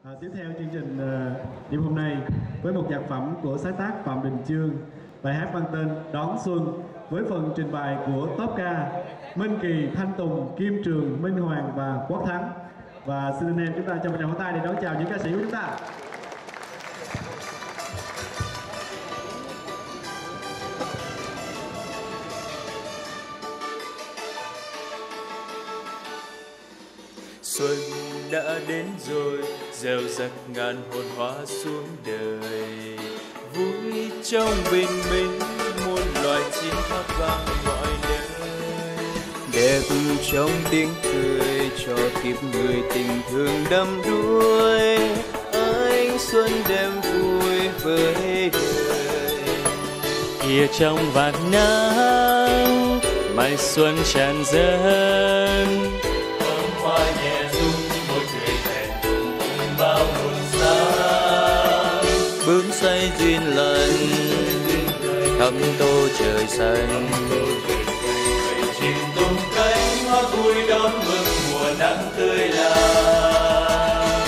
Tiếp theo chương trình đêm hôm nay với một nhạc phẩm của sáng tác Phạm Đình Chương, bài hát mang tên Đón Xuân, với phần trình bày của top ca Minh Kỳ, Thanh Tùng, Kim Trường, Minh Hoàng và Quốc Thắng. Và xin anh em chúng ta cho một tràng pháo tay để đón chào những ca sĩ của chúng ta. Xuân đã đến rồi, gieo rắc ngàn hồn hoa xuống đời. Vui trong bình minh, muôn loài chim hót vang mọi nơi. Đẹp trong tiếng cười, cho kiếp người tình thương đắm đuối. Ánh xuân đem vui với đời. Kia trong vạt nắng, mai xuân tràn dâng. Hoa nhẹ rung một người thẹn thùng bao hồn xa. Bướm say duyên lần, thắm tô trời xanh. Chim tung cánh hoa vui đón mừng mùa nắng tươi là.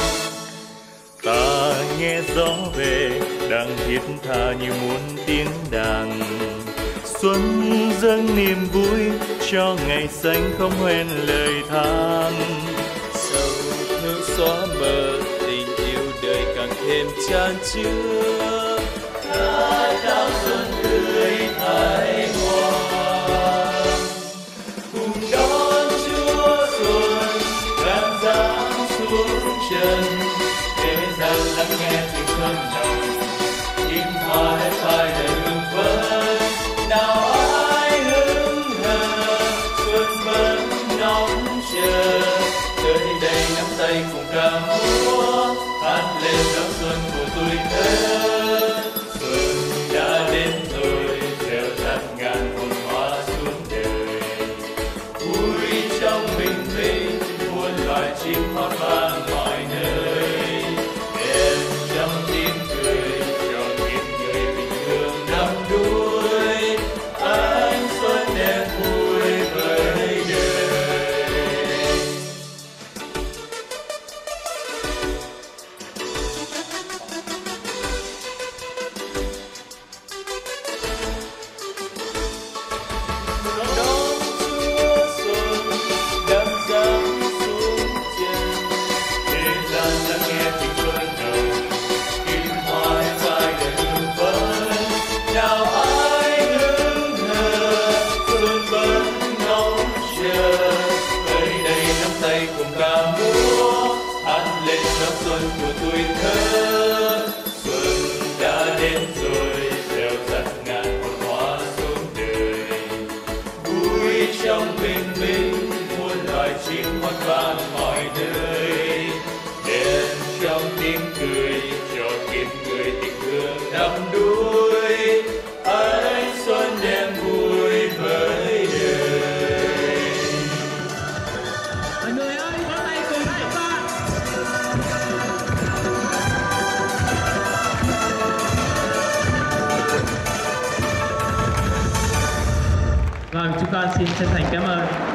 Ta nghe gió về đang thiết tha như muốn tiếng đàn. Xuân dâng niềm vui cho ngày xanh không hoen lời than. Sầu thương xóa mờ, tình yêu đời càng thêm chan chứa. Ta cao xuân tươi thái hoa, cùng đón Chúa xuân đang giáng xuống trần. Thế gian lắng nghe tiếng xuân nồng, kim hoa hét phai đầy hương phấn. Nào ai hững hờ, xuân vẫn nóng chờ. Tới đây nắm tay cùng ca múa, hát lên đón xuân của tuổi thơ. Xuân đã đến rồi, gieo rắc ngàn hồn hoa xuống đời. Vui trong bình minh, muôn loài chim hót vang mọi nơi. Đêm trong tiếng cười, cho kiếp người bình thường đắm đuối. Ánh xuân đem vui với đời. Đón Chúa xuân đang giáng xuống trần. Thế gian lắng nghe tiếng xuân nồng, kim hoa hét phai đầy hương phấn. Nào ai hững hờ, xuân vẫn ngóng chờ. Tới đây nắm tay cùng ca múa, hát lên đón xuân của tuổi thơ. Xuân đã đến rồi, gieo rắc ngàn hồn hoa xuống đời. Vui trong bình minh, muôn loài chim hót vang mọi nơi. Đèn trong tiếng cười, cho kiếp người tình thương đắm đuối. Ánh xuân đem vui với đời. Mọi người ơi, vỗ tay cùng với chúng ta. Vâng, chúng ta xin chân thành cảm ơn